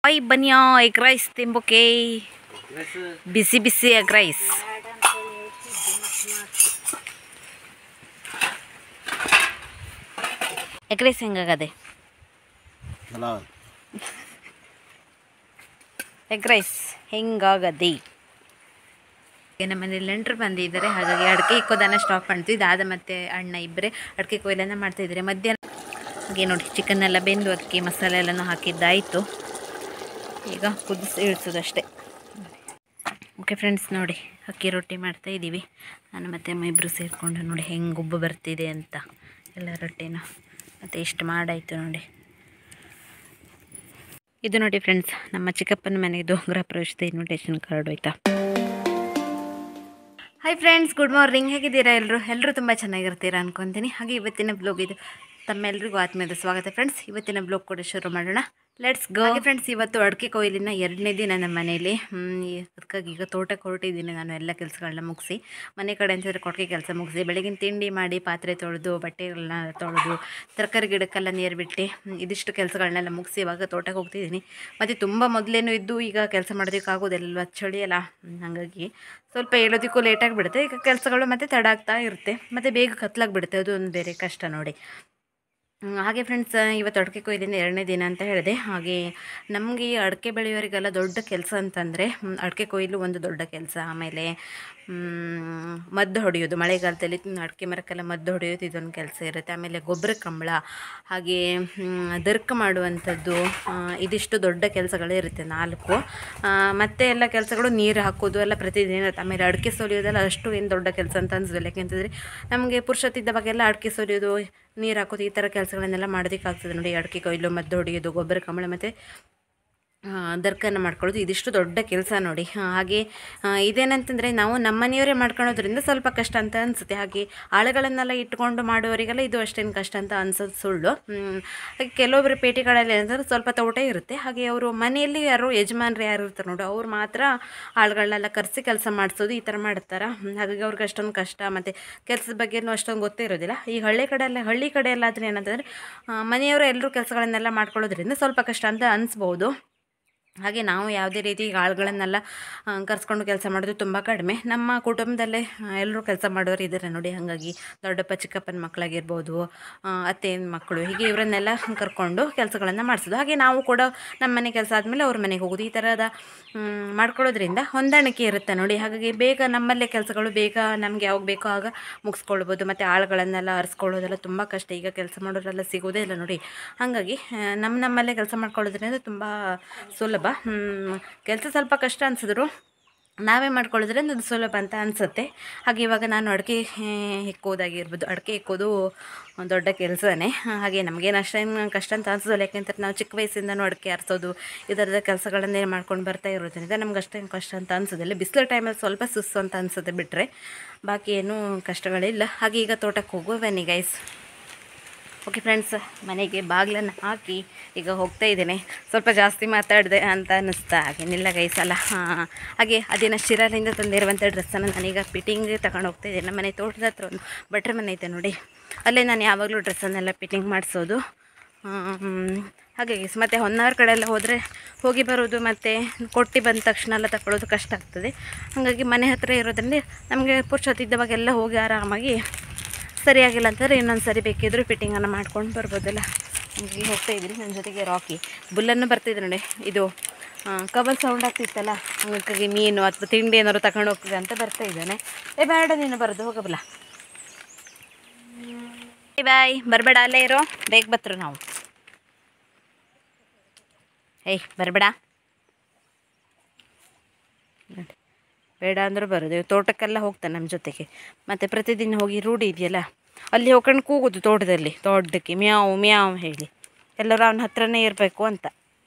Hi ಬನ್ನಿಯಾ egg rice ತಿಂಬೋಕೆ ಬಿಸಿ ಬಿಸಿ ಎಗ್ ರೈಸ್. ಎಗ್ ರೈಸ್ ಹೆಂಗಾಗದೆ? ಎಗ್ ರೈಸ್ ಹೆಂಗಾಗದೆ? ನಮ್ಮ ಮನೇಲಿ ನೆಂಟರು ಬಂದಿದ್ದಾರೆ, ಹಾಗಾಗಿ ಅಡಿಕೆ ಇಕ್ಕೋದನ್ನು ಸ್ಟಾಪ್ ಮಾಡ್ತೀವಿ. ಇದಾದ ಮತ್ತೆ ಅಣ್ಣ ಇಬ್ಬರೇ ಅಡಿಕೆ ಕೊಯ್ಲನ್ನು ಮಾಡ್ತಾಯಿದ್ದಾರೆ. ಮಧ್ಯಾಹ್ನ ಹಾಗೆ ನೋಡಿ ಚಿಕನ್ ಎಲ್ಲ ಬೆಂದು ಅದಕ್ಕೆ ಮಸಾಲೆ ಎಲ್ಲನೂ ಹಾಕಿದ್ದಾಯಿತು. ಈಗ ಕುದಿಸಿ ಇಳಿಸೋದಷ್ಟೇ. ಓಕೆ ಫ್ರೆಂಡ್ಸ್, ನೋಡಿ ಅಕ್ಕಿ ರೊಟ್ಟಿ ಮಾಡ್ತಾಯಿದ್ದೀವಿ. ನಾನು ಮತ್ತು ಅಮ್ಮ ಇಬ್ಬರು ಸೇರಿಕೊಂಡು ನೋಡಿ ಹೆಂಗೆ ಉಬ್ಬು ಬರ್ತಿದೆ ಅಂತ ಎಲ್ಲ ರೊಟ್ಟಿನ. ಮತ್ತು ಇಷ್ಟು ಮಾಡಾಯಿತು ನೋಡಿ. ಇದು ನೋಡಿ ಫ್ರೆಂಡ್ಸ್, ನಮ್ಮ ಚಿಕ್ಕಪ್ಪನ ಮನೆಯದು ಗೃಹ ಪ್ರವೇಶದ ಇನ್ವಿಟೇಷನ್ ಕಾರ್ಡ್ ಹೋಯ್ತಾ. Hi friends, good morning. ಹೇಗಿದ್ದೀರಾ ಎಲ್ಲರೂ ತುಂಬ ಚೆನ್ನಾಗಿರ್ತೀರಾ ಅನ್ಕೊತೀನಿ. ಹಾಗೆ ಇವತ್ತಿನ ಬ್ಲಾಗ್ ಇದು. ತಮ್ಮೆಲ್ಲರಿಗೂ ಆತ್ಮೀಯದ ಸ್ವಾಗತ ಫ್ರೆಂಡ್ಸ್. ಇವತ್ತಿನ ಬ್ಲಾಗ್ ಕೂಡ ಶುರು ಮಾಡೋಣ, ಲೆಟ್ಸ್ ಗೋ. ಹಾಗೆ ಫ್ರೆಂಡ್ಸ್, ಇವತ್ತು ಅಡಿಕೆ ಕೊಯ್ಲಿನ 2ನೇ ದಿನ ನಮ್ಮ ಮನೇಲಿ. ಅದಕ್ಕಾಗಿ ಈಗ ತೋಟಕ್ಕೆ ಹೊರಟಿದ್ದೀನಿ ನಾನು. ಎಲ್ಲ ಕೆಲಸಗಳನ್ನ ಮುಗಿಸಿ, ಮನೆ ಕಡೆ ಅಂತಂದರೆ ಕೊಟ್ಟಿಗೆ ಕೆಲಸ ಮುಗಿಸಿ, ಬೆಳಗಿನ ತಿಂಡಿ ಮಾಡಿ, ಪಾತ್ರೆ ತೊಳೆದು, ಬಟ್ಟೆಗಳನ್ನ ತೊಳೆದು, ತರಕಾರಿ ಗಿಡಕ್ಕೆಲ್ಲ ನೀರು ಬಿಟ್ಟು, ಇದಿಷ್ಟು ಕೆಲಸಗಳನ್ನೆಲ್ಲ ಮುಗಿಸಿ ಇವಾಗ ತೋಟಕ್ಕೆ ಹೋಗ್ತಿದ್ದೀನಿ. ಮತ್ತು ತುಂಬ ಮೊದಲೇನು ಇದ್ದು ಈಗ ಕೆಲಸ ಮಾಡೋದಕ್ಕಾಗೋದಿಲ್ಲ, ಚಳಿ ಅಲ್ಲ. ಹಾಗಾಗಿ ಸ್ವಲ್ಪ ಹೇಳೋದಕ್ಕೂ ಲೇಟಾಗಿ ಬಿಡುತ್ತೆ. ಈಗ ಕೆಲಸಗಳು ಮತ್ತು ತಡ ಆಗ್ತಾ ಇರುತ್ತೆ, ಮತ್ತು ಬೇಗ ಕತ್ಲಾಗಿಬಿಡುತ್ತೆ. ಅದು ಒಂದು ಬೇರೆ ಕಷ್ಟ ನೋಡಿ. ಹಾಗೆ ಫ್ರೆಂಡ್ಸ್, ಇವತ್ತು ಅಡಿಕೆ ಕೊಯ್ಲಿಂದ 2ನೇ ದಿನ ಅಂತ ಹೇಳಿದೆ. ಹಾಗೆ ನಮಗೆ ಈ ಅಡಿಕೆ ಬೆಳೆಯೋರಿಗೆಲ್ಲ ದೊಡ್ಡ ಕೆಲಸ ಅಂತಂದರೆ ಅಡಿಕೆ ಕೊಯ್ಲು ಒಂದು ದೊಡ್ಡ ಕೆಲಸ. ಆಮೇಲೆ ಮದ್ದು ಹೊಡೆಯೋದು, ಮಳೆಗಾಲದಲ್ಲಿ ಅಡಿಕೆ ಮರಕ್ಕೆಲ್ಲ ಮದ್ದು ಹೊಡೆಯೋದು ಇದೊಂದು ಕೆಲಸ ಇರುತ್ತೆ. ಆಮೇಲೆ ಗೊಬ್ಬರ ಕಂಬಳ, ಹಾಗೆ ದರ್ಕ ಮಾಡುವಂಥದ್ದು, ಇದಿಷ್ಟು ದೊಡ್ಡ ಕೆಲಸಗಳೇ ಇರುತ್ತೆ 4. ಮತ್ತು ಎಲ್ಲ ಕೆಲಸಗಳು ನೀರು ಹಾಕೋದು ಎಲ್ಲ ಪ್ರತಿದಿನ ಇರುತ್ತೆ. ಆಮೇಲೆ ಅಡಿಕೆ ಸೋಲಿಯೋದೆಲ್ಲ ಅಷ್ಟು ಏನು ದೊಡ್ಡ ಕೆಲಸ ಅಂತ ಅನಿಸೋದಿಲ್ಲ. ಯಾಕೆಂತಂದರೆ ನಮಗೆ ಪುರುಷತ್ತಿದ್ದ ಬಗೆಲ್ಲ ಅಡಿಕೆ ಸೋಲಿಯೋದು, ನೀರು ಹಾಕೋದು, ಈ ಥರ ಕೆಲಸಗಳನ್ನೆಲ್ಲ ಮಾಡೋದಕ್ಕಾಗ್ತದೆ ನೋಡಿ. ಅಡಿಕೆ ಕೊಯ್ಲು, ಮದ್ದು ಹೊಡೆಯೋದು, ಗೊಬ್ಬರ ಕಂಬಳ ಮತ್ತು ದರ್ಕನ್ನು ಮಾಡ್ಕೊಳ್ಳೋದು, ಇದಿಷ್ಟು ದೊಡ್ಡ ಕೆಲಸ ನೋಡಿ. ಹಾಗೆ ಇದೇನಂತಂದರೆ ನಾವು ನಮ್ಮ ಮನೆಯವರೇ ಮಾಡ್ಕೊಳ್ಳೋದ್ರಿಂದ ಸ್ವಲ್ಪ ಕಷ್ಟ ಅಂತ ಅನಿಸುತ್ತೆ. ಹಾಗೆ ಆಳುಗಳನ್ನೆಲ್ಲ ಇಟ್ಕೊಂಡು ಮಾಡೋರಿಗೆಲ್ಲ ಇದು ಅಷ್ಟೇನು ಕಷ್ಟ ಅಂತ ಅನ್ಸೋದು ಸುಳ್ಳು. ಹಾಗೆ ಕೆಲವೊಬ್ಬರು ಪೇಟೆಗಳಲ್ಲಿ ಏನಂತಂದ್ರೆ ಸ್ವಲ್ಪ ತೋಟ ಇರುತ್ತೆ. ಹಾಗೆ ಅವರು ಮನೆಯಲ್ಲಿ ಯಾರು ಯಜಮಾನ್ರು ಯಾರು ಇರ್ತಾರೆ ನೋಡಿ, ಅವ್ರು ಮಾತ್ರ ಆಳುಗಳನ್ನೆಲ್ಲ ಕರೆಸಿ ಕೆಲಸ ಮಾಡಿಸೋದು, ಈ ಥರ ಮಾಡ್ತಾರೆ. ಹಾಗಾಗಿ ಅವ್ರಿಗೆ ಅಷ್ಟೊಂದು ಕಷ್ಟ ಮತ್ತು ಕೆಲಸದ ಬಗ್ಗೆನೂ ಅಷ್ಟೊಂದು ಗೊತ್ತೇ ಇರೋದಿಲ್ಲ. ಈ ಹಳ್ಳಿ ಕಡೆ ಎಲ್ಲ ಆದರೆ ಏನಂತಂದರೆ ಮನೆಯವರು ಎಲ್ಲರೂ ಕೆಲಸಗಳನ್ನೆಲ್ಲ ಮಾಡ್ಕೊಳ್ಳೋದ್ರಿಂದ ಸ್ವಲ್ಪ ಕಷ್ಟ ಅಂತ ಅನಿಸ್ಬೋದು. ಹಾಗೆ ನಾವು ಯಾವುದೇ ರೀತಿ ಆಳುಗಳನ್ನೆಲ್ಲ ಕರೆಸ್ಕೊಂಡು ಕೆಲಸ ಮಾಡೋದು ತುಂಬ ಕಡಿಮೆ. ನಮ್ಮ ಕುಟುಂಬದಲ್ಲೇ ಎಲ್ಲರೂ ಕೆಲಸ ಮಾಡೋರು ಇದ್ದಾರೆ ನೋಡಿ. ಹಾಗಾಗಿ ದೊಡ್ಡಪ್ಪ ಚಿಕ್ಕಪ್ಪನ ಮಕ್ಕಳಾಗಿರ್ಬೋದು, ಅತ್ತೆಯ ಮಕ್ಕಳು, ಹೀಗೆ ಇವರನ್ನೆಲ್ಲ ಕರ್ಕೊಂಡು ಕೆಲಸಗಳನ್ನು ಮಾಡಿಸೋದು. ಹಾಗೆ ನಾವು ಕೂಡ ನಮ್ಮ ಮನೆ ಕೆಲಸ ಆದಮೇಲೆ ಅವ್ರ ಮನೆಗೆ ಹೋಗೋದು, ಈ ಥರದ ಮಾಡ್ಕೊಳ್ಳೋದ್ರಿಂದ ಹೊಂದಾಣಿಕೆ ಇರುತ್ತೆ ನೋಡಿ. ಹಾಗಾಗಿ ಬೇಗ ನಮ್ಮಲ್ಲೇ ಕೆಲಸಗಳು ಬೇಗ ನಮಗೆ ಯಾವಾಗ ಬೇಕೋ ಆಗ ಮುಗಿಸ್ಕೊಳ್ಬೋದು. ಮತ್ತು ಆಳುಗಳನ್ನೆಲ್ಲ ಅರಿಸ್ಕೊಳ್ಳೋದೆಲ್ಲ ತುಂಬ ಕಷ್ಟ. ಈಗ ಕೆಲಸ ಮಾಡೋರೆಲ್ಲ ಸಿಗೋದೇ ಇಲ್ಲ ನೋಡಿ. ಹಾಗಾಗಿ ನಮ್ಮಲ್ಲೇ ಕೆಲಸ ಮಾಡ್ಕೊಳ್ಳೋದ್ರಿಂದ ತುಂಬ ಸುಲಭ. ಕೆಲಸ ಸ್ವಲ್ಪ ಕಷ್ಟ ಅನಿಸಿದ್ರು ನಾವೇ ಮಾಡ್ಕೊಳ್ಳೋದ್ರಿಂದ ಅದು ಸುಲಭ ಅಂತ ಅನಿಸುತ್ತೆ. ಹಾಗೆ ಇವಾಗ ನಾನು ಅಡಿಕೆ ಹೆಕ್ಕೋದಾಗಿರ್ಬೋದು, ಅಡಿಕೆ ಹೆಕ್ಕೋದು ದೊಡ್ಡ ಕೆಲಸನೇ. ಹಾಗೆ ನಮಗೇನು ಅಷ್ಟೇನು ಕಷ್ಟ ಅಂತ ಅನಿಸೋದಿಲ್ಲ. ಯಾಕೆಂದರೆ ನಾವು ಚಿಕ್ಕ ವಯಸ್ಸಿಂದನೂ ಅಡಿಕೆ ಆರಿಸೋದು, ಈ ಥರದ ಕೆಲಸಗಳನ್ನೇ ಮಾಡ್ಕೊಂಡು ಬರ್ತಾ ಇರೋದ್ರಿಂದ ನಮ್ಗೆ ಅಷ್ಟೇನು ಕಷ್ಟ ಅಂತ ಅನಿಸೋದಿಲ್ಲ. ಬಿಸಿಲು ಟೈಮಲ್ಲಿ ಸ್ವಲ್ಪ ಸುಸ್ತು ಅಂತ ಅನಿಸುತ್ತೆ ಬಿಟ್ಟರೆ ಬಾಕಿ ಏನೂ ಕಷ್ಟಗಳಿಲ್ಲ. ಹಾಗೆ ಈಗ ತೋಟಕ್ಕೆ ಹೋಗುವ ಬನ್ನಿ ಗೈಸ್. ಓಕೆ ಫ್ರೆಂಡ್ಸ್, ಮನೆಗೆ ಬಾಗಿಲನ್ನು ಹಾಕಿ ಈಗ ಹೋಗ್ತಾ ಇದ್ದೇನೆ. ಸ್ವಲ್ಪ ಜಾಸ್ತಿ ಮಾತಾಡಿದೆ ಅಂತ ಅನ್ನಿಸ್ತಾ, ಹಾಗೇನಿಲ್ಲ ಗೈಸಲ್ಲ. ಹಾಗೆ ಅದೇನು ಶಿರಾಲಿಂದ ತಂದಿರುವಂಥ ಡ್ರೆಸ್ಸನ್ನು ನಾನೀಗ ಫಿಟ್ಟಿಂಗ್ಗೆ ತಗೊಂಡು ಹೋಗ್ತಾ ಇದ್ದೇನೆ. ನಮ್ಮ ಮನೆ ತೋಟದ ಹತ್ರ ಒಂದು ಭಟ್ರ ಮನೆ ಐತೆ ನೋಡಿ, ಅಲ್ಲೇ ನಾನು ಯಾವಾಗಲೂ ಡ್ರೆಸ್ಸನ್ನೆಲ್ಲ ಫಿಟ್ಟಿಂಗ್ ಮಾಡಿಸೋದು. ಹಾಗೆ ಮತ್ತು ಹೊನ್ನಾವರ ಕಡೆ ಎಲ್ಲ ಹೋದರೆ ಹೋಗಿ ಬರೋದು ಮತ್ತು ಕೊಟ್ಟು ಬಂದ ತಕ್ಷಣ ಎಲ್ಲ ತಗೊಳ್ಳೋದು ಕಷ್ಟ ಆಗ್ತದೆ. ಹಾಗಾಗಿ ಮನೆ ಹತ್ತಿರ ಇರೋದ್ರಿಂದ ನಮಗೆ ಪುರುಷತ್ತಿದ್ದವಾಗೆಲ್ಲ ಹೋಗಿ ಆರಾಮಾಗಿ, ಸರಿಯಾಗಿಲ್ಲ ಅಂತಂದರೆ ಇನ್ನೊಂದು ಸರಿ ಬೇಕಿದ್ದರೂ ಫಿಟ್ಟಿಂಗನ್ನು ಮಾಡ್ಕೊಂಡು ಬರ್ಬೋದಲ್ಲ. ಹಂಗೆ ಹೋಗ್ತಾ ಇದ್ರಿ. ನನ್ನ ಜೊತೆಗೆ ರಾಕಿ ಬುಲ್ಲನ್ನು ಬರ್ತಿದ್ರು ನೋಡಿ. ಇದು ಕಬಲ್ ಸೌಂಡ್ ಆಗ್ತಿತ್ತಲ್ಲ, ಹಾಗಾಗಿ ಮೀನು ಅಥವಾ ತಿಂಡಿ ಏನಾದ್ರು ತಗೊಂಡು ಹೋಗ್ತಿದೆ ಅಂತ ಬರ್ತಾ ಇದ್ದಾನೆ. ಬೇಡ ನೀನು ಬರೋದು, ಹೋಗಬಲ್ಲ. ಬಾಯ್, ಬರಬೇಡ, ಅಲ್ಲೇ ಇರೋ, ಬೇಗ ಬತ್ತರು ನಾವು. ಬರಬೇಡ, ಬೇಡ ಅಂದರೂ ಬರೋದು. ತೋಟಕ್ಕೆಲ್ಲ ಹೋಗ್ತಾನೆ ನಮ್ಮ ಜೊತೆಗೆ. ಮತ್ತು ಪ್ರತಿದಿನ ಹೋಗಿ ರೂಢಿ ಇದೆಯಲ್ಲ, ಅಲ್ಲಿ ಹೋಗ್ಕೊಂಡು ಕೂಗೋದು ತೋಟದಲ್ಲಿ ದೊಡ್ಡಕ್ಕೆ ಮ್ಯಾವ್ ಮ್ಯಾವ್ ಹೇಳಿ. ಎಲ್ಲರೂ ಅವನ ಹತ್ರನೇ ಇರಬೇಕು ಅಂತ.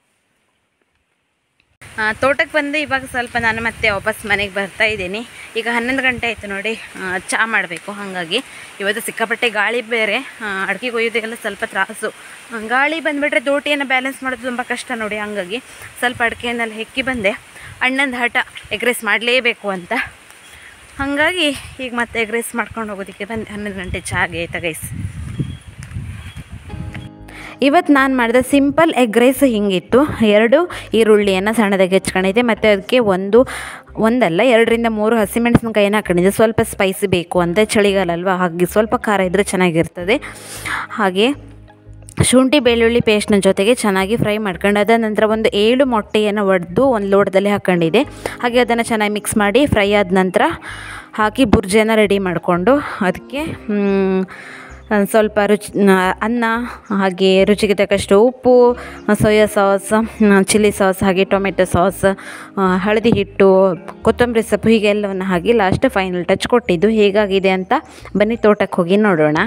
ತೋಟಕ್ಕೆ ಬಂದು ಇವಾಗ ಸ್ವಲ್ಪ ನಾನು ಮತ್ತೆ ವಾಪಸ್ ಮನೆಗೆ ಬರ್ತಾ ಇದ್ದೀನಿ. ಈಗ 11 ಗಂಟೆ ಆಯಿತು ನೋಡಿ. ಚಹಾ ಮಾಡಬೇಕು. ಹಾಗಾಗಿ ಇವತ್ತು ಸಿಕ್ಕಾಪಟ್ಟೆ ಗಾಳಿ ಬೇರೆ, ಅಡಿಕೆ ಕೊಯ್ಯೋದಕ್ಕೆಲ್ಲ ಸ್ವಲ್ಪ ತ್ರಾಸು. ಗಾಳಿ ಬಂದುಬಿಟ್ರೆ ದೋಟಿಯನ್ನು ಬ್ಯಾಲೆನ್ಸ್ ಮಾಡೋದು ತುಂಬ ಕಷ್ಟ ನೋಡಿ. ಹಾಗಾಗಿ ಸ್ವಲ್ಪ ಅಡಿಕೆಯನ್ನೆಲ್ಲ ಹೆಕ್ಕಿ ಬಂದೆ. ಅಣ್ಣಂದು ಹಠ ಎಗ್ ರೈಸ್ ಮಾಡಲೇಬೇಕು ಅಂತ, ಹಾಗಾಗಿ ಈಗ ಮತ್ತೆ ಎಗ್ ರೈಸ್ ಮಾಡ್ಕೊಂಡು ಹೋಗೋದಕ್ಕೆ ಬಂದೆ. 11 ಗಂಟೆ ಚಾಗೆ ಆಯ್ತಾ ಗೈಸ್. ಇವತ್ತು ನಾನು ಮಾಡಿದ ಸಿಂಪಲ್ ಎಗ್ ರೈಸ್ ಹಿಂಗಿತ್ತು. 2 ಈರುಳ್ಳಿಯನ್ನು ಸಣ್ಣದಾಗಿ ಹೆಚ್ಕೊಂಡಿದ್ದೆ ಮತ್ತು ಅದಕ್ಕೆ ಒಂದಲ್ಲ 2-3 ಹಸಿಮೆಣಸಿನ್ಕಾಯಿನ ಹಾಕೊಂಡಿದ್ದೆ. ಸ್ವಲ್ಪ ಸ್ಪೈಸಿ ಬೇಕು ಅಂತ, ಚಳಿಗಾಲ ಅಲ್ವಾ, ಹಾಗೆ ಸ್ವಲ್ಪ ಖಾರ ಇದ್ದರೆ ಚೆನ್ನಾಗಿರ್ತದೆ. ಹಾಗೆ ಶುಂಠಿ ಬೆಳ್ಳುಳ್ಳಿ ಪೇಸ್ಟ್ನ ಜೊತೆಗೆ ಚೆನ್ನಾಗಿ ಫ್ರೈ ಮಾಡ್ಕೊಂಡು ಅದಾದ ನಂತರ ಒಂದು 7 ಮೊಟ್ಟೆಯನ್ನು ಒಡೆದು ಒಂದು ಲೋಟದಲ್ಲಿ ಹಾಕ್ಕೊಂಡಿದ್ದೆ. ಹಾಗೆ ಅದನ್ನು ಚೆನ್ನಾಗಿ ಮಿಕ್ಸ್ ಮಾಡಿ ಫ್ರೈ ಆದ ನಂತರ ಹಾಕಿ ಬುರ್ಜಿಯನ್ನು ರೆಡಿ ಮಾಡಿಕೊಂಡು ಅದಕ್ಕೆ ಸ್ವಲ್ಪ ಅನ್ನ, ಹಾಗೆ ರುಚಿಗೆ ತಕ್ಕಷ್ಟು ಉಪ್ಪು, ಸೋಯಾ ಸಾಸ್, ಚಿಲ್ಲಿ ಸಾಸ್, ಹಾಗೆ ಟೊಮೆಟೊ ಸಾಸ್, ಹಳದಿ ಹಿಟ್ಟು, ಕೊತ್ತಂಬರಿ ಸೊಪ್ಪು ಹೀಗೆ ಎಲ್ಲವನ್ನು ಹಾಕಿ ಲಾಸ್ಟ್ ಫೈನಲ್ ಟಚ್ ಕೊಟ್ಟಿದ್ದು. ಹೇಗಾಗಿದೆ ಅಂತ ಬನ್ನಿ ತೋಟಕ್ಕೆ ಹೋಗಿ ನೋಡೋಣ.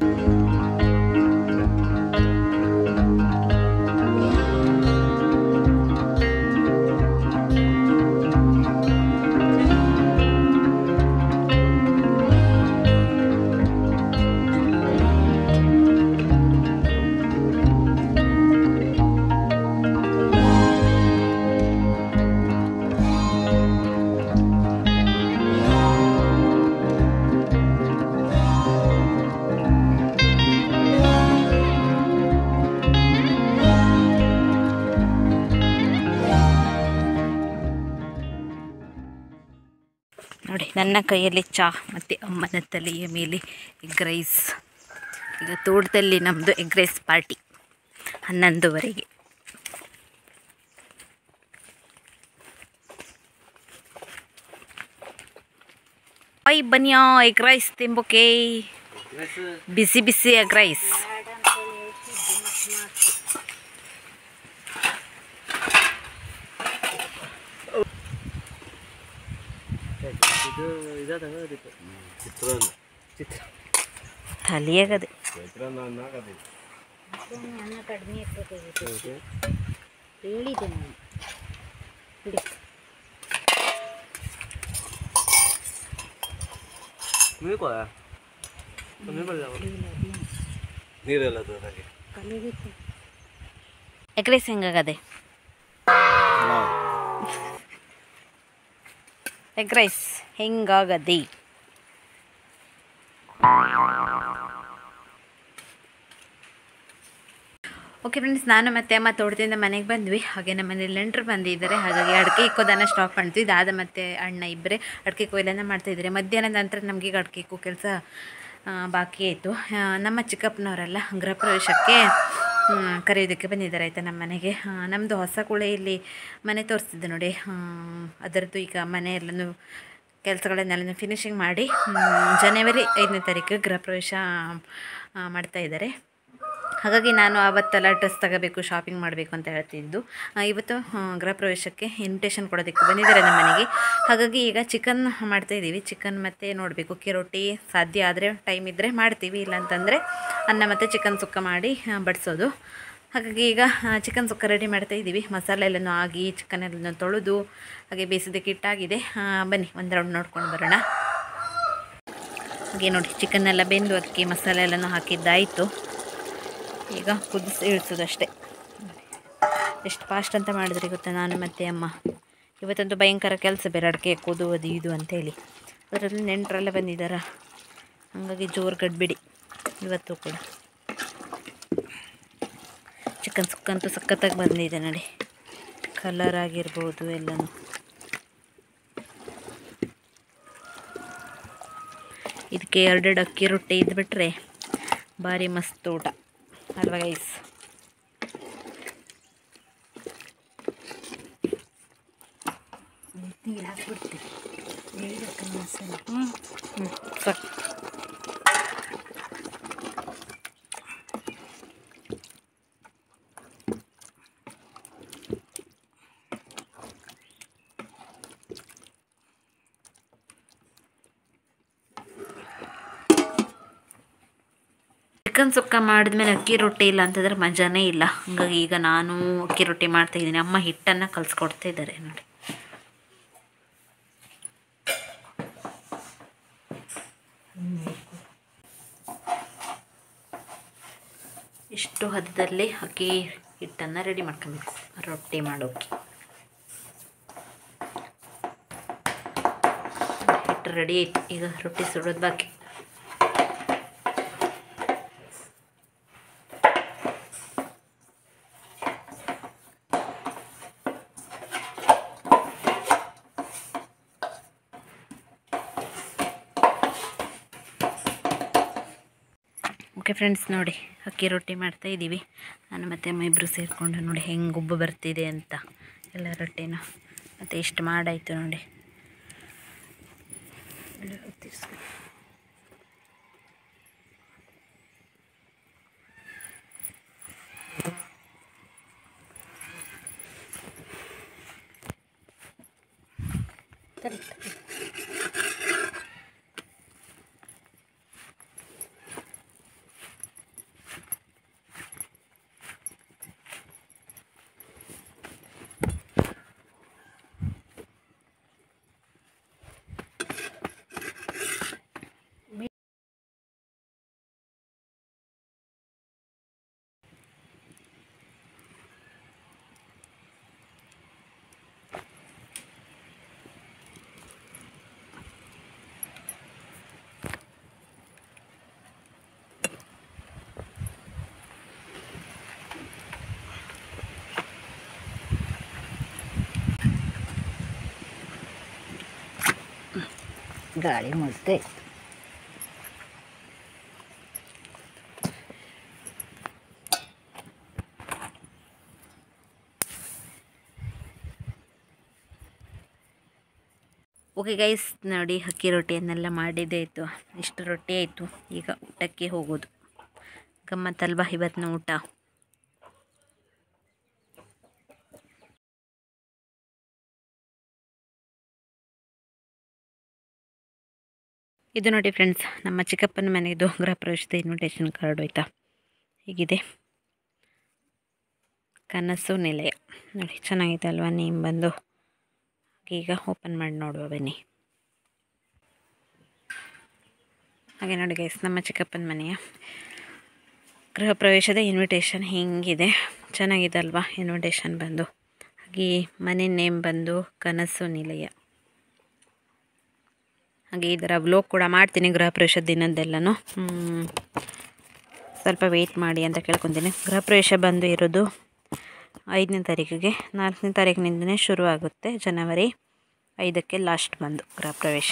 ನೋಡಿ, ನನ್ನ ಕೈಯಲ್ಲಿ ಚಹಾ ಮತ್ತು ಅಮ್ಮನ ತಲೆಯ ಮೇಲೆ ಎಗ್ ರೈಸ್. ಈಗ ತೋಟದಲ್ಲಿ ನಮ್ಮದು ಎಗ್ ರೈಸ್ ಪಾರ್ಟಿ 11ವರೆಗೆ. ಬನ್ನಿಯಾ ಎಗ್ ರೈಸ್ ತಿಂಬೋಕೆ, ಬಿಸಿ ಬಿಸಿ ಎಗ್ ರೈಸ್. ತಲೆಯಾಗದೆ ಎಗ್ ರೈಸ್ ಹೆಂಗಾಗದೆ? ಎಗ್ ರೈಸ್ ಹೆಂಗಾಗದೆ? ಓಕೆ ಫ್ರೆಂಡ್ಸ್, ನಾನು ಮತ್ತು ಅಮ್ಮ ತೋಟದಿಂದ ಮನೆಗೆ ಬಂದ್ವಿ. ಹಾಗೆ ನಮ್ಮ ಮನೇಲಿ ನೆಂಟರು ಬಂದಿದ್ದಾರೆ, ಹಾಗಾಗಿ ಅಡಿಕೆ ಇಕ್ಕೋದನ್ನು ಸ್ಟಾಪ್ ಮಾಡ್ತೀವಿ. ದಾದ ಮತ್ತು ಅಣ್ಣ ಇಬ್ಬರೇ ಅಡಿಕೆ ಕೊಯ್ಲನ್ನು ಮಾಡ್ತಾಯಿದ್ದಾರೆ. ಮಧ್ಯಾಹ್ನದ ನಂತರ ನಮಗೆ ಈಗ ಅಡಿಕೆ ಇಕ್ಕೋ ಕೆಲಸ ಬಾಕಿ ಆಯಿತು. ನಮ್ಮ ಚಿಕ್ಕಪ್ಪನವರೆಲ್ಲ ಗೃಹ ಪ್ರವೇಶಕ್ಕೆ ಕರೆಯೋದಕ್ಕೆ ಬಂದಿದ್ದಾರೆ ಆಯಿತಾ ನಮ್ಮ ಮನೆಗೆ. ನಮ್ಮದು ಹೊಸ ಕುಳೆಯಲ್ಲಿ ಮನೆ ತೋರಿಸ್ತಿದ್ದೆ ನೋಡಿ, ಅದರದ್ದು ಈಗ ಮನೆಯೆಲ್ಲನೂ ಕೆಲಸಗಳನ್ನೆಲ್ಲ ಫಿನಿಶಿಂಗ್ ಮಾಡಿ ಜನವರಿ 5ನೇ ತಾರೀಕು ಗೃಹ ಪ್ರವೇಶ ಮಾಡ್ತಾಯಿದ್ದಾರೆ. ಹಾಗಾಗಿ ನಾನು ಆವತ್ತೆಲ್ಲ ಡ್ರೆಸ್ ತಗೋಬೇಕು, ಶಾಪಿಂಗ್ ಮಾಡಬೇಕು ಅಂತ ಹೇಳ್ತಿದ್ದು. ಇವತ್ತು ಗೃಹ ಪ್ರವೇಶಕ್ಕೆ ಇನ್ವಿಟೇಷನ್ ಕೊಡೋದಕ್ಕೆ ಬಂದಿದ್ದಾರೆ ನಮ್ಮ ಮನೆಗೆ. ಹಾಗಾಗಿ ಈಗ ಚಿಕನ್ ಮಾಡ್ತಾಯಿದ್ದೀವಿ. ಚಿಕನ್ ಮತ್ತು ನೋಡಬೇಕು, ಅಕ್ಕಿ ರೊಟ್ಟಿ ಸಾಧ್ಯ ಆದರೆ ಟೈಮ್ ಇದ್ದರೆ ಮಾಡ್ತೀವಿ, ಇಲ್ಲಾಂತಂದರೆ ಅನ್ನ ಮತ್ತು ಚಿಕನ್ ಸುಕ್ಕ ಮಾಡಿ ಬಡಿಸೋದು. ಹಾಗಾಗಿ ಈಗ ಚಿಕನ್ ಸುಕ್ಕ ರೆಡಿ ಮಾಡ್ತಾಯಿದ್ದೀವಿ. ಮಸಾಲೆ ಎಲ್ಲನೂ ಆಗಿ ಚಿಕನ್ ಎಲ್ಲನೂ ತೊಳೆದು ಹಾಗೆ ಬೇಯಿಸೋದಕ್ಕೆ ಇಟ್ಟಾಗಿದೆ. ಬನ್ನಿ ಒಂದು ರೌಂಡ್ ನೋಡ್ಕೊಂಡು ಬರೋಣ. ಹಾಗೆ ನೋಡಿ, ಚಿಕನ್ ಎಲ್ಲ ಬೆಂದು ಅದಕ್ಕೆ ಮಸಾಲೆ ಎಲ್ಲನೂ ಹಾಕಿದ್ದಾಯಿತು. ಈಗ ಕುದಿಸಿ ಇಳಿಸೋದಷ್ಟೇ. ಎಷ್ಟು ಫಾಸ್ಟ್ ಅಂತ ಮಾಡಿದ್ರಿ ಗೊತ್ತಾ ನಾನು ಮತ್ತು ಅಮ್ಮ. ಇವತ್ತಂತೂ ಭಯಂಕರ ಕೆಲಸ, ಬೇರೆ ಅಡಿಕೆ ಹಾಕೋದು ಅದು ಇದು ಅಂತೇಳಿ. ಅದರಲ್ಲಿ ನೆಂಟರೆಲ್ಲ ಬಂದಿದ್ದಾರೆ, ಹಾಗಾಗಿ ಜೋರು ಗಡ್ಬಿಡಿ ಇವತ್ತು ಕೂಡ. ಚಿಕನ್ ಸುಕ್ಕಂತೂ ಸಖತ್ತಾಗಿ ಬಂದಿದೆ ನೋಡಿ, ಕಲರ್ ಆಗಿರ್ಬೋದು ಎಲ್ಲನೂ. ಇದಕ್ಕೆ 2 ಅಕ್ಕಿ ರೊಟ್ಟಿ ಇದ್ಬಿಟ್ರೆ ಭಾರಿ ಮಸ್ತ್ ಊಟ ಅಲ್ವಾ ಗೈಸ್? ಸಾಕು. ಚಿಕನ್ ಸುಕ್ಕ ಮಾಡಿದ್ಮೇಲೆ ಅಕ್ಕಿ ರೊಟ್ಟಿ ಇಲ್ಲ ಅಂತಂದರೆ ಮಜಾನೇ ಇಲ್ಲ. ಹಾಗಾಗಿ ಈಗ ನಾನು ಅಕ್ಕಿ ರೊಟ್ಟಿ ಮಾಡ್ತಾಯಿದ್ದೀನಿ. ಅಮ್ಮ ಹಿಟ್ಟನ್ನು ಕಲಿಸ್ಕೊಡ್ತಾ ಇದ್ದಾರೆ ನೋಡಿ. ಇಷ್ಟು ಹದದಲ್ಲಿ ಅಕ್ಕಿ ಹಿಟ್ಟನ್ನು ರೆಡಿ ಮಾಡ್ಕೊಬೇಕು ರೊಟ್ಟಿ ಮಾಡೋಕ್ಕೆ. ಹಿಟ್ಟು ರೆಡಿ ಆಯ್ತು, ಈಗ ರೊಟ್ಟಿ ಸುಡೋದು ಬಾಕಿ. ಓಕೆ ಫ್ರೆಂಡ್ಸ್, ನೋಡಿ ಅಕ್ಕಿ ರೊಟ್ಟಿ ಮಾಡ್ತಾಯಿದ್ದೀವಿ. ನಾನು ಮತ್ತು ಅಮ್ಮ ಇಬ್ಬರು ಸೇರಿಕೊಂಡು ನೋಡಿ ಹೆಂಗೆ ಉಬ್ಬು ಬರ್ತಿದೆ ಅಂತ ಎಲ್ಲ ರೊಟ್ಟಿನ. ಮತ್ತು ಇಷ್ಟು ಮಾಡಾಯಿತು ನೋಡಿ. ಗಾಳಿ ಮುದ್ದೆ ಓಕೆ ಗೈಸ್, ನೋಡಿ ಅಕ್ಕಿ ರೊಟ್ಟಿಯನ್ನೆಲ್ಲ ಮಾಡಿದ್ದೇ ಆಯಿತು. ಇಷ್ಟು ರೊಟ್ಟಿ ಆಯಿತು. ಈಗ ಊಟಕ್ಕೆ ಹೋಗೋದು. ಗಮ್ಮತ್ತಲ್ವಾ ಇವತ್ತಿನ ಊಟ? ಇದು ನೋಡಿ ಫ್ರೆಂಡ್ಸ್, ನಮ್ಮ ಚಿಕ್ಕಪ್ಪನ ಮನೆಯದು ಗೃಹ ಪ್ರವೇಶದ ಇನ್ವಿಟೇಷನ್ ಕಾರ್ಡ್ ಆಯಿತಾ. ಹೀಗಿದೆ, ಕನಸು ನಿಲಯ. ನೋಡಿ ಚೆನ್ನಾಗಿದೆ ಅಲ್ವಾ ನೇಮ್ ಬಂದು. ಈಗ ಓಪನ್ ಮಾಡಿ ನೋಡುವ ಬನ್ನಿ. ಹಾಗೆ ನೋಡಿ ಗೈಸ್, ನಮ್ಮ ಚಿಕ್ಕಪ್ಪನ ಮನೆಯ ಗೃಹ ಪ್ರವೇಶದ ಇನ್ವಿಟೇಷನ್ ಹಿಂಗಿದೆ. ಚೆನ್ನಾಗಿದೆ ಅಲ್ವಾ ಇನ್ವಿಟೇಷನ್ ಬಂದು. ಹಾಗೆ ಮನೆ ನೇಮ್ ಬಂದು ಕನಸು ನಿಲಯ. ಹಾಗೆ ಇದರ ವ್ಲಾಗ್ ಕೂಡ ಮಾಡ್ತೀನಿ ಗೃಹ ಪ್ರವೇಶದ ದಿನದ್ದೆಲ್ಲನೂ. ಸ್ವಲ್ಪ ವೆಯ್ಟ್ ಮಾಡಿ ಅಂತ ಕೇಳ್ಕೊತೀನಿ. ಗೃಹ ಪ್ರವೇಶ ಬಂದು ಇರೋದು 5ನೇ ತಾರೀಕಿಗೆ. 4ನೇ ತಾರೀಕಿನಿಂದನೇ ಶುರು ಆಗುತ್ತೆ. ಜನವರಿ 5ಕ್ಕೆ ಲಾಸ್ಟ್ ಬಂದು ಗೃಹ ಪ್ರವೇಶ.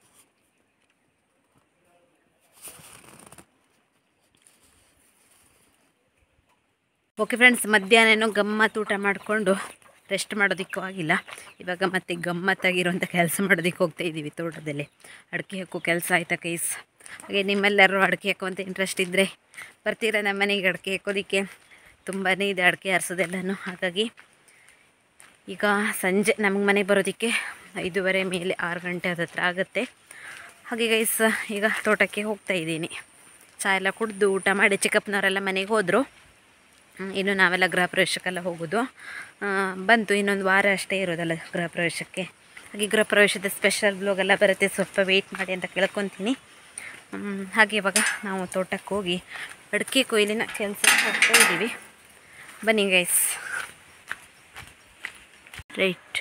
ಓಕೆ ಫ್ರೆಂಡ್ಸ್, ಮಧ್ಯಾಹ್ನ ಗಮ್ಮತ್ತು ಊಟ ಮಾಡಿಕೊಂಡು ರೆಸ್ಟ್ ಮಾಡೋದಕ್ಕೂ ಆಗಿಲ್ಲ. ಇವಾಗ ಮತ್ತೆ ಗಮ್ಮತ್ತಾಗಿರುವಂಥ ಕೆಲಸ ಮಾಡೋದಕ್ಕೆ ಹೋಗ್ತಾಯಿದ್ದೀವಿ. ತೋಟದಲ್ಲಿ ಅಡಿಕೆ ಹಾಕೋ ಕೆಲಸ ಆಯ್ತಾ ಕೈಸ್. ಹಾಗೆ ನಿಮ್ಮೆಲ್ಲರೂ ಅಡಿಕೆ ಹಾಕುವಂಥ ಇಂಟ್ರೆಸ್ಟ್ ಇದ್ದರೆ ಬರ್ತೀರಾ ನಮ್ಮ ಮನೆಗೆ ಅಡಿಕೆ ಹಾಕೋದಕ್ಕೆ? ತುಂಬಾ ಇದೆ ಅಡಿಕೆ ಆರಿಸೋದೆಲ್ಲನೂ. ಹಾಗಾಗಿ ಈಗ ಸಂಜೆ ನಮಗೆ ಮನೆಗೆ ಬರೋದಕ್ಕೆ 5:30 ಮೇಲೆ 6 ಗಂಟೆ ಹತ್ರ ಆಗುತ್ತೆ. ಹಾಗೆ ಗೈಸ್, ಈಗ ತೋಟಕ್ಕೆ ಹೋಗ್ತಾಯಿದ್ದೀನಿ. ಚಹಾ ಎಲ್ಲ ಕುಡಿದು ಊಟ ಮಾಡಿ ಚಿಕ್ಕಪ್ಪನವರೆಲ್ಲ ಮನೆಗೆ ಹೋದರು. ಇನ್ನು ನಾವೆಲ್ಲ ಗೃಹ ಪ್ರವೇಶಕ್ಕೆಲ್ಲ ಹೋಗೋದು. ಬಂತು ಇನ್ನೊಂದು ವಾರ ಅಷ್ಟೇ ಇರೋದಲ್ಲ ಗೃಹ ಪ್ರವೇಶಕ್ಕೆ. ಹಾಗೆ ಗೃಹ ಪ್ರವೇಶದ ಸ್ಪೆಷಲ್ ಬ್ಲಾಗ್ ಎಲ್ಲ ಬರುತ್ತೆ. ಸ್ವಲ್ಪ ವೆಯ್ಟ್ ಮಾಡಿ ಅಂತ ಕೇಳ್ಕೊತೀನಿ. ಹಾಗೆ ಇವಾಗ ನಾವು ತೋಟಕ್ಕೆ ಹೋಗಿ ಅಡಿಕೆ ಕೊಯ್ಲಿನ ಕೆಲಸ ಹೋಗ್ತಾಯಿದ್ದೀವಿ. ಬನ್ನಿ ಗೈಸ್. ರೈಟ್,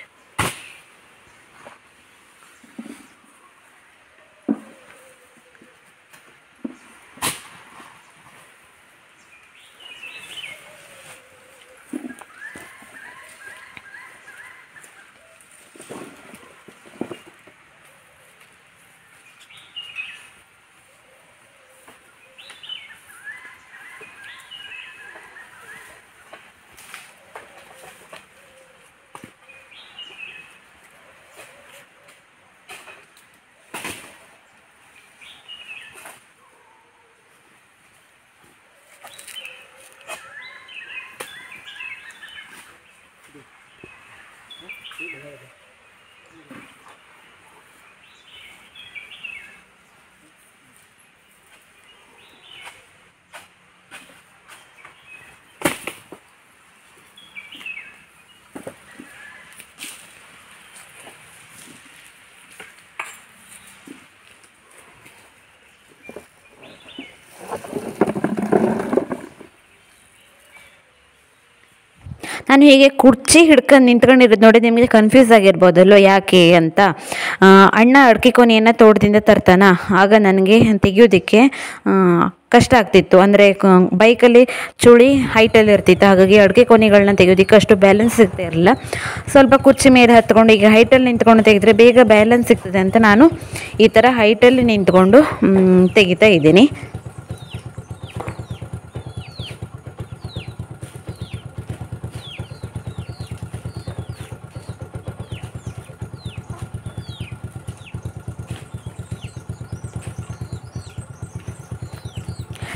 ನಾನು ಹೀಗೆ ಕುರ್ಚಿ ಹಿಡ್ಕೊಂಡು ನಿಂತ್ಕೊಂಡಿರೋದು ನೋಡಿ ನಿಮಗೆ ಕನ್ಫ್ಯೂಸ್ ಆಗಿರ್ಬೋದಲ್ಲೋ ಯಾಕೆ ಅಂತ. ಅಣ್ಣ ಅಡಿಕೆ ಕೊನೆಯನ್ನು ತೋಟದಿಂದ ತರ್ತಾನ. ಆಗ ನನಗೆ ತೆಗಿಯೋದಕ್ಕೆ ಕಷ್ಟ ಆಗ್ತಿತ್ತು. ಅಂದರೆ ಬೈಕಲ್ಲಿ ಚೂಳಿ ಹೈಟಲ್ಲಿ ಇರ್ತಿತ್ತು. ಹಾಗಾಗಿ ಅಡಿಕೆ ಕೊನೆಗಳನ್ನ ತೆಗೆಯೋದಕ್ಕೆ ಅಷ್ಟು ಬ್ಯಾಲೆನ್ಸ್ ಸಿಗ್ತಾ ಇರಲಿಲ್ಲ. ಸ್ವಲ್ಪ ಕುರ್ಚಿ ಮೇಲೆ ಹತ್ಕೊಂಡು ಈಗ ಹೈಟಲ್ಲಿ ನಿಂತ್ಕೊಂಡು ತೆಗೆದ್ರೆ ಬೇಗ ಬ್ಯಾಲೆನ್ಸ್ ಸಿಗ್ತದೆ ಅಂತ ನಾನು ಈ ಥರ ಹೈಟಲ್ಲಿ ನಿಂತ್ಕೊಂಡು ತೆಗಿತಾ ಇದ್ದೀನಿ.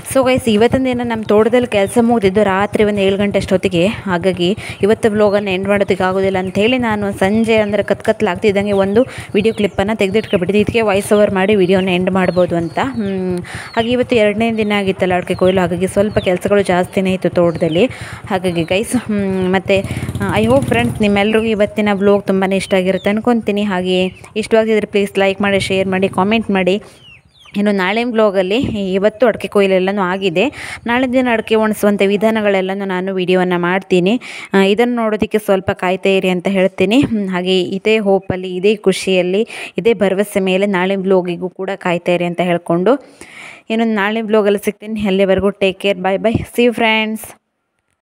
ಸೊ ಗೈಸ್ ಇವತ್ತಿನ ದಿನ ನಮ್ಮ ತೋಟದಲ್ಲಿ ಕೆಲಸ ಮುಗಿದಿದ್ದು ರಾತ್ರಿ ಒಂದು 7 ಗಂಟೆ ಅಷ್ಟೊತ್ತಿಗೆ. ಹಾಗಾಗಿ ಇವತ್ತು ವ್ಲಾಗನ್ನು ಎಂಡ್ ಮಾಡೋದಕ್ಕೆ ಆಗೋದಿಲ್ಲ ಅಂಥೇಳಿ ನಾನು ಸಂಜೆ ಅಂದರೆ ಕತ್ಲಾಗ್ತಿದ್ದಂಗೆ ಒಂದು ವಿಡಿಯೋ ಕ್ಲಿಪ್ಪನ್ನು ತೆಗೆದಿಟ್ಕೊಬಿಟ್ಟಿದ್ದೆ. ಇದಕ್ಕೆ ವಾಯ್ಸ್ ಓವರ್ ಮಾಡಿ ವಿಡಿಯೋನ ಎಂಡ್ ಮಾಡ್ಬೋದು ಅಂತ. ಹಾಗೆ ಇವತ್ತು 2ನೇ ದಿನ ಆಗಿತ್ತಲ್ಲ ಅಡಿಕೆ ಕೊಯ್ಲು, ಹಾಗಾಗಿ ಸ್ವಲ್ಪ ಕೆಲಸಗಳು ಜಾಸ್ತಿನೇ ಇತ್ತು ತೋಟದಲ್ಲಿ. ಹಾಗಾಗಿ ಗೈಸ್ ಮತ್ತು ಐ ಹೋಪ್ ಫ್ರೆಂಡ್ಸ್ ನಿಮ್ಮೆಲ್ಲರಿಗೂ ಇವತ್ತಿನ ವ್ಲಾಗ್ ತುಂಬಾ ಇಷ್ಟ ಆಗಿರುತ್ತೆ ಅನ್ಕೊತೀನಿ. ಹಾಗೆ ಇಷ್ಟವಾಗಿದ್ದರೆ ಪ್ಲೀಸ್ ಲೈಕ್ ಮಾಡಿ, ಶೇರ್ ಮಾಡಿ, ಕಾಮೆಂಟ್ ಮಾಡಿ. ಇನ್ನು ನಾಳೆ ವ್ಲಾಗಲ್ಲಿ ಇವತ್ತು ಅಡಿಕೆ ಕೊಯ್ಲೆಲ್ಲನೂ ಆಗಿದೆ. ನಾಳೆ ದಿನ ಅಡಿಕೆ ಒಣಸುವಂಥ ವಿಧಾನಗಳೆಲ್ಲನೂ ನಾನು ವಿಡಿಯೋವನ್ನು ಮಾಡ್ತೀನಿ. ಇದನ್ನು ನೋಡೋದಕ್ಕೆ ಸ್ವಲ್ಪ ಕಾಯ್ತಾ ಇರಿ ಅಂತ ಹೇಳ್ತೀನಿ. ಹಾಗೆ ಇದೇ ಹೋಪಲ್ಲಿ, ಇದೇ ಖುಷಿಯಲ್ಲಿ, ಇದೇ ಭರವಸೆ ಮೇಲೆ ನಾಳೆ ವ್ಲಾಗಿಗೂ ಕೂಡ ಕಾಯ್ತಾ ಇರಿ ಅಂತ ಹೇಳ್ಕೊಂಡು ಇನ್ನು ನಾಳೆ ವ್ಲಾಗಲ್ಲಿ ಸಿಗ್ತೀನಿ. ಅಲ್ಲಿವರೆಗೂ take care, bye bye, see you friends.